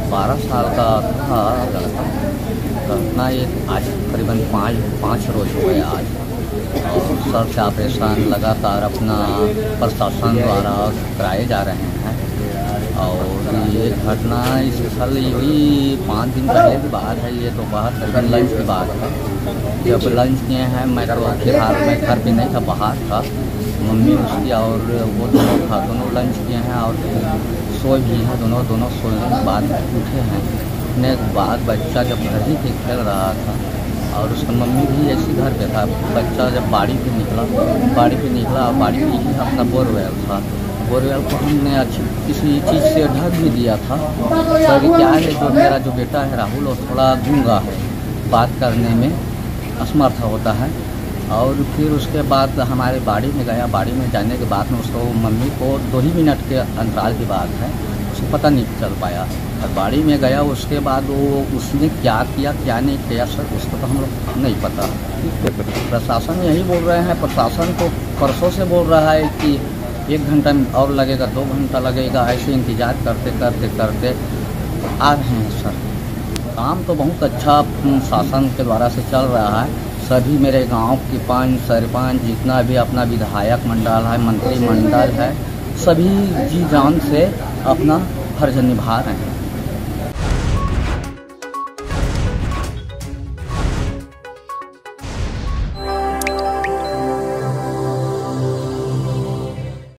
12 साल का था लड़का। घटना ये आज करीबन पाँच रोज हो गए आज। और सर से ऑपरेशन लगातार अपना प्रशासन द्वारा कराए जा रहे हैं। और ये घटना इस साल हुई 5 दिन पहले की बात है। ये तो बाहर करीबन लंच की बात है। जब लंच किए हैं, मैं तो फिलहाल मैं घर पे नहीं था, बाहर था। मम्मी उसकी और वो दोनों था, दोनों लंच किए हैं और सोए भी हैं। दोनों सोने के बाद उठे हैं। उठने के बाद बच्चा जब घर ही पे खेल रहा था और उसका मम्मी भी ऐसी घर पे था। बच्चा जब बाड़ी पे निकला और बाड़ी पे ही अपना बोरवेल था। बोरवेल को हमने अच्छी किसी चीज़ से ढक भी दिया था। सर क्या है, जो मेरा जो बेटा है राहुल, वो थोड़ा गूंगा है, बात करने में असमर्थ होता है। और फिर उसके बाद हमारे बाड़ी में गया। बाड़ी में जाने के बाद में उसको मम्मी को 2 ही मिनट के अंतराल की बात है, उसको पता नहीं चल पाया। और बाड़ी में गया, उसके बाद वो उसने क्या किया क्या नहीं किया सर, उसको तो हम लोग नहीं पता। प्रशासन यही बोल रहे हैं, प्रशासन को परसों से बोल रहा है कि 1 घंटा और लगेगा, 2 घंटा लगेगा, ऐसे इंतज़ार करते आ रहे हैं सर। काम तो बहुत अच्छा शासन के द्वारा से चल रहा है। सभी मेरे गांव की 5 सरपंच, जितना भी अपना विधायक मंडल है, मंत्रिमंडल है, सभी जी जान से अपना फर्ज निभा रहे हैं।